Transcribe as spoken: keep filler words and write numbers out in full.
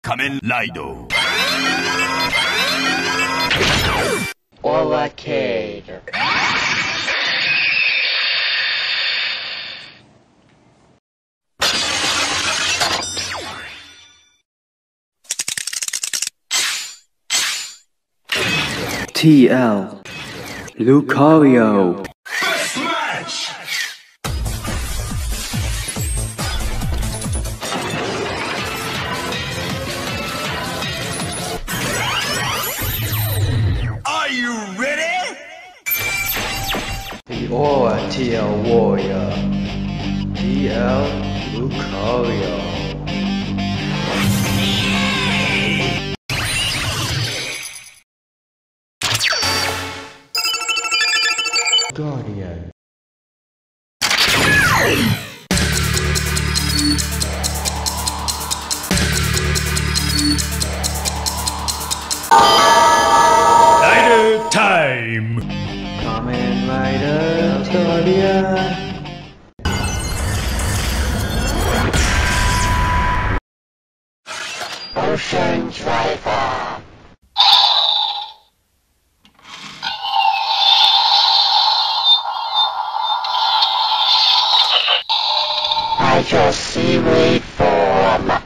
Kamen Rider. Arcade. T L Lucario. First match! Are you ready? The Aura T L Warrior. T L Lucario. Guardian. Rider time! Kamen Rider Guardian. Ocean Driver. Hydro seaweed form.